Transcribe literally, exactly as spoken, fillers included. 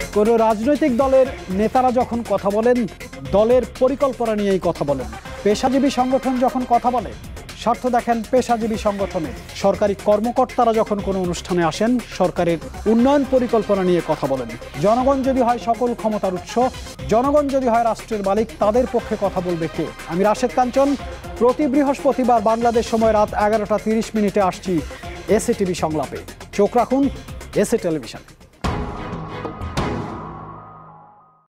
কোনো রাজনৈতিক দলের নেতারা যখন কথা বলেন দলের পরিকল্পনা নিয়েই কথা বলেন। পেশাজীবী সংগঠন যখন কথা বলে স্বার্থ দেখেন পেশাজীবী সংগঠনে। সরকারি কর্মকর্তারা যখন কোনো অনুষ্ঠানে আসেন সরকারের উন্নয়ন পরিকল্পনা নিয়ে কথা বলেন। জনগণ যদি হয় সকল ক্ষমতার উৎস, জনগণ যদি হয় রাষ্ট্রের মালিক, তাদের পক্ষে কথা বলবে কে? আমি রাশেদ কাঞ্চন, প্রতি বৃহস্পতিবার বাংলাদেশ সময় রাত এগারোটা তিরিশ মিনিটে আসছি এসএ টিভি সংলাপে। চোখ রাখুন এসএ টেলিভিশন।